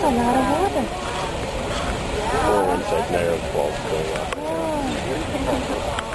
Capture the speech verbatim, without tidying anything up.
a lot of water. Four insect Niagara Falls going up. Oh.